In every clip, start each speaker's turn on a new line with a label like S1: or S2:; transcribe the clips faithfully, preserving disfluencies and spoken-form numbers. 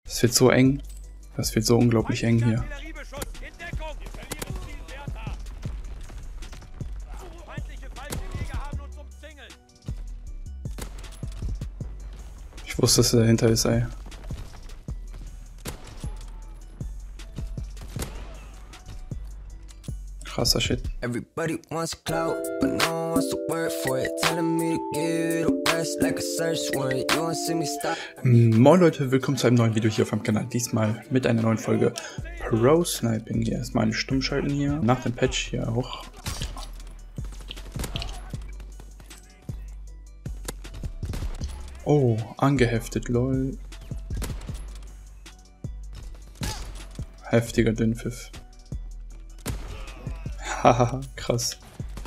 S1: Es wird so eng. Das wird so unglaublich eng hier. Ich wusste, dass er dahinter ist, ey. Krasser Shit. Everybody wants clout, but no one wants to work for it. Telling me to give the rest like a search warrant. You won't see me stop. Moin Leute, willkommen zu einem neuen Video hier auf meinem Kanal. Diesmal mit einer neuen Folge Pro Sniping. Hier erstmal eine Stummschalten hier. Nach dem Patch hier auch. Oh, angeheftet, lol. Heftiger Dünnpfiff. Hahaha, krass.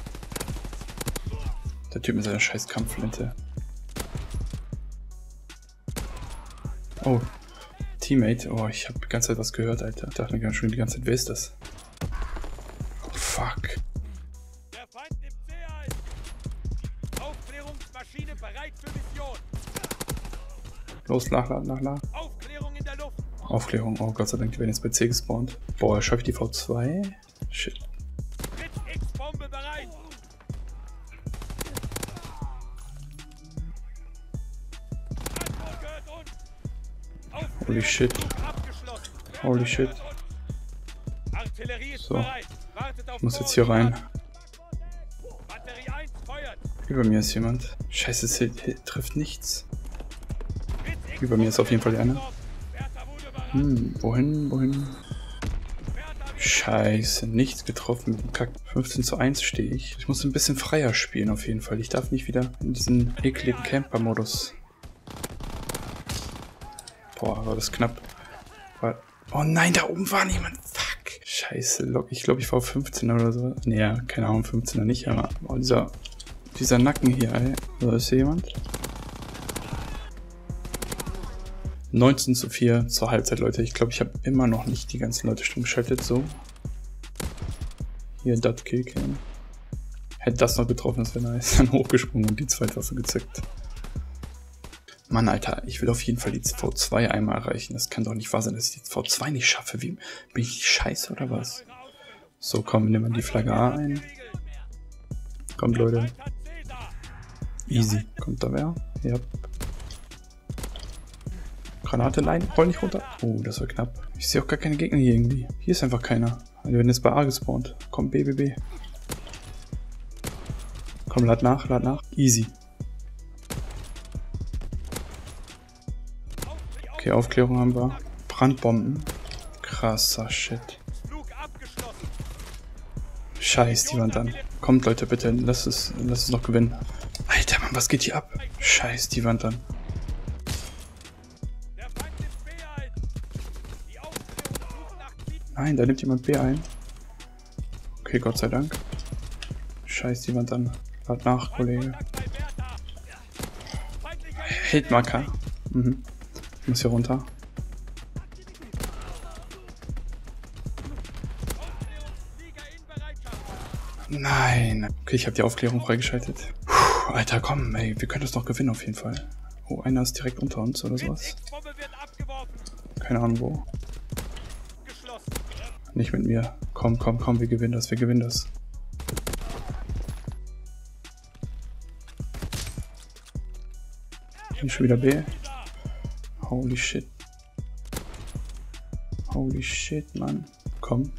S1: Der Typ mit seiner scheiß Kampfflinte. Oh, Teammate. Oh, ich habe die ganze Zeit was gehört, Alter. Ich dachte mir schon die ganze Zeit, wer ist das? Oh, fuck.
S2: Der Feind nimmt C ein. Aufklärungsmaschine bereit für Mission.
S1: Los, nachladen, nachladen.
S2: Aufklärung in der Luft.
S1: Aufklärung. Oh, Gott sei Dank, die werden jetzt bei C gespawnt. Boah, schaffe ich die V zwei? Shit.
S2: X-Bombe bereit. Antwort gehört uns.
S1: Holy shit.
S2: Abgeschlossen.
S1: Holy shit.
S2: Artillerie ist
S1: So.
S2: bereit. Wartet auf
S1: Ich muss jetzt hier rein.
S2: Batterie eins feuert.
S1: Über mir ist jemand. Scheiße, es hit, hit, trifft nichts. Über mir ist auf jeden Fall einer. Hm, wohin, wohin? Scheiße, nichts getroffen mit dem Kack. fünfzehn zu eins stehe ich. Ich muss ein bisschen freier spielen auf jeden Fall. Ich darf nicht wieder in diesen ekligen Camper-Modus. Boah, war das knapp. War... Oh nein, da oben war niemand. Fuck. Scheiße, ich glaube, ich war auf fünfzehn oder so. Nee, keine Ahnung, fünfzehner nicht, aber oh, dieser, dieser Nacken hier, ey. So, ist hier jemand? neunzehn zu vier zur Halbzeit, Leute. Ich glaube, ich habe immer noch nicht die ganzen Leute stumm geschaltet. So. Hier, das Killcam. Hätte das noch getroffen, das wäre nice. Dann hochgesprungen und die zweite Waffe gezückt. Mann, Alter, ich will auf jeden Fall die V zwei einmal erreichen. Das kann doch nicht wahr sein, dass ich die V zwei nicht schaffe. Wie, bin ich scheiße oder was? So, komm, nehmen wir die Flagge A ein. Kommt, Leute. Easy. Kommt da wer? Ja. Granate, nein, roll nicht runter. Oh, das war knapp. Ich sehe auch gar keine Gegner hier irgendwie. Hier ist einfach keiner. Wir werden jetzt bei A gespawnt. Komm, B, B, B. Komm, lad nach, lad nach. Easy. Okay, Aufklärung haben wir. Brandbomben. Krasser Shit. Scheiß, die Wand an. Kommt, Leute, bitte, lasst es, lasst es noch gewinnen. Alter, Mann, was geht hier ab? Scheiß, die Wand an. Nein, da nimmt jemand B ein. Okay, Gott sei Dank. Scheiß die Wand an. Wart nach, Kollege. Hitmarker. Mhm. Ich muss hier runter. Nein. Okay, ich habe die Aufklärung freigeschaltet. Puh, Alter, komm, ey. Wir können das noch gewinnen auf jeden Fall. Oh, einer ist direkt unter uns oder sowas. Keine Ahnung wo. Nicht mit mir. Komm, komm, komm, wir gewinnen das, wir gewinnen das. Hier schon wieder B. Holy shit. Holy shit, Mann. Komm.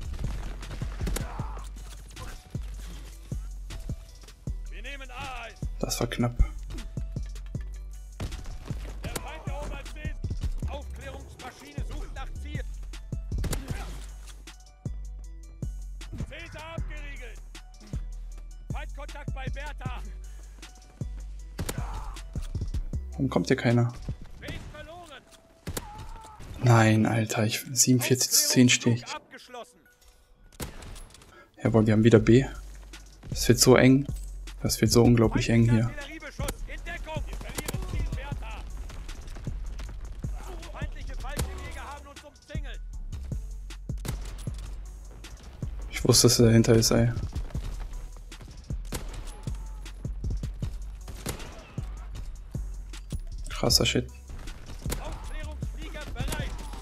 S1: Das war knapp.
S2: Kontakt bei Bertha.
S1: Warum kommt hier keiner? Nein, Alter, ich siebenundvierzig zu zehn stehe ich. Jawohl, wir haben wieder B. Es wird so eng. Das wird so unglaublich eng hier. Ich wusste, dass er dahinter ist, ey. Krasser Shit.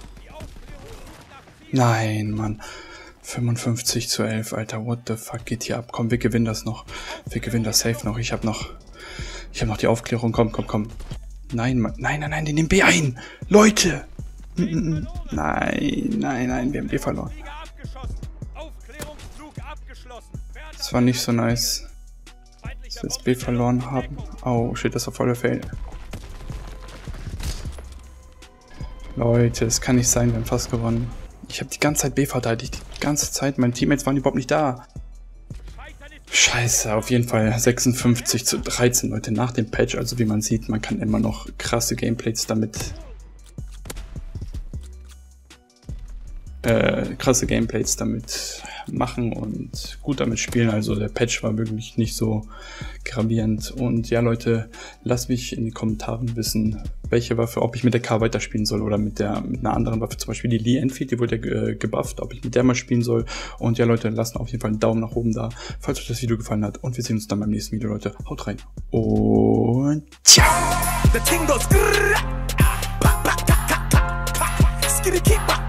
S1: Nein, Mann. fünfundfünfzig zu elf, Alter. What the fuck geht hier ab? Komm, wir gewinnen das noch. Wir gewinnen das safe noch. Ich hab noch... Ich hab noch die Aufklärung. Komm, komm, komm. Nein, Mann. Nein, nein, nein, die nehmen B ein. Leute! Nein, nein, nein, wir haben B verloren. Das war nicht so nice, dass wir das B verloren haben. Oh, shit, das war voller Fail. Leute, das kann nicht sein, wir haben fast gewonnen. Ich habe die ganze Zeit B verteidigt, die ganze Zeit. Meine Teammates waren überhaupt nicht da. Scheiße, auf jeden Fall sechsundfünfzig zu dreizehn, Leute, nach dem Patch. Also wie man sieht, man kann immer noch krasse Gameplays damit... Äh, krasse Gameplays damit machen und gut damit spielen. Also der Patch war wirklich nicht so gravierend. Und ja, Leute, lasst mich in den Kommentaren wissen, welche Waffe, ob ich mit der K weiterspielen soll oder mit der mit einer anderen Waffe, zum Beispiel die Lee Enfield, die wurde ja gebufft, ob ich mit der mal spielen soll. Und ja, Leute, lasst auf jeden Fall einen Daumen nach oben da, falls euch das Video gefallen hat. Und wir sehen uns dann beim nächsten Video, Leute. Haut rein. Und ciao! The thing goes